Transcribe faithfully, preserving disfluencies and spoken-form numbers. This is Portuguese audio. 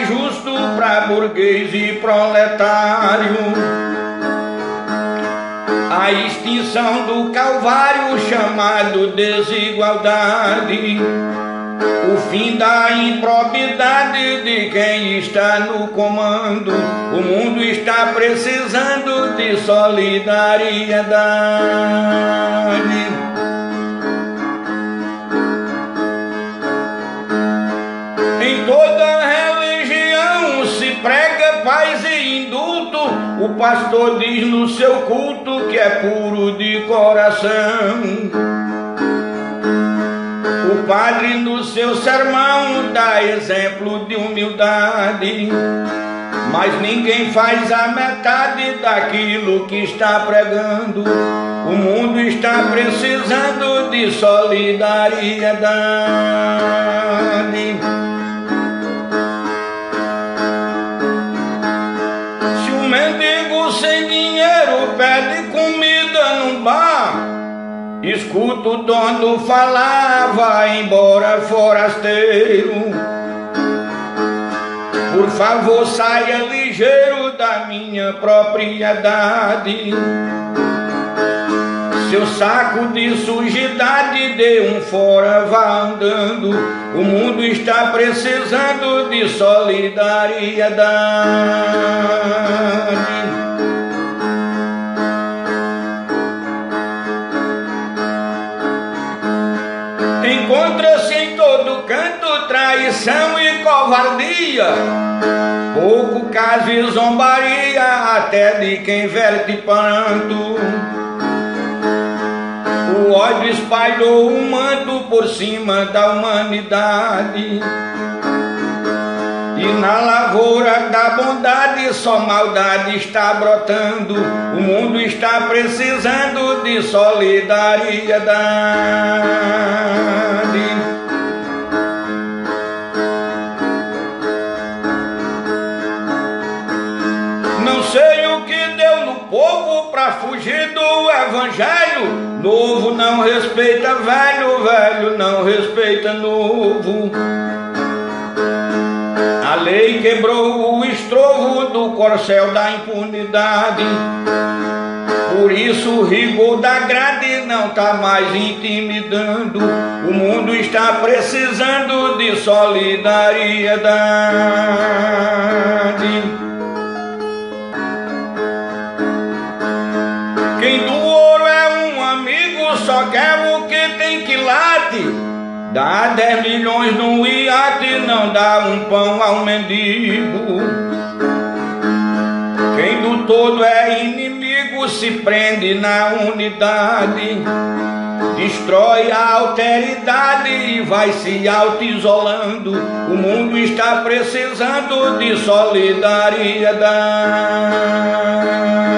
mais justo para burguês e proletário. A extinção do calvário chamado desigualdade, o fim da improbidade de quem está no comando. O mundo está precisando de solidariedade. Em toda religião se prega paz e indulto. O pastor diz no seu culto que é puro de coração. O padre no seu sermão dá exemplo de humildade, mas ninguém faz a metade daquilo que está pregando. O mundo está precisando de solidariedade. Se um mendigo sem dinheiro pede comida num bar, escuta o dono falar: vai embora, forasteiro. Por favor, saia ligeiro da minha propriedade. Seu saco de sujidade, dê um fora, vá andando. O mundo está precisando de solidariedade. Encontra-se em todo canto traição e covardia, pouco caso e zombaria até de quem verte pranto. O ódio espalhou um manto por cima da humanidade, e na lavoura da bondade só maldade está brotando. O mundo está precisando de solidariedade. Não sei o que deu no povo pra fugir do evangelho. Novo não respeita velho, velho não respeita novo. A lei quebrou o estrovo do corcel da impunidade. Por isso o rigor da grade não tá mais intimidando. O mundo está precisando de solidariedade. Quem do ouro é um amigo só quer o que tem quilate. Dá dez milhões num iate, não dá um pão ao mendigo. Quem do todo é inimigo se prende na unidade, destrói a alteridade e vai se auto-isolando. O mundo está precisando de solidariedade.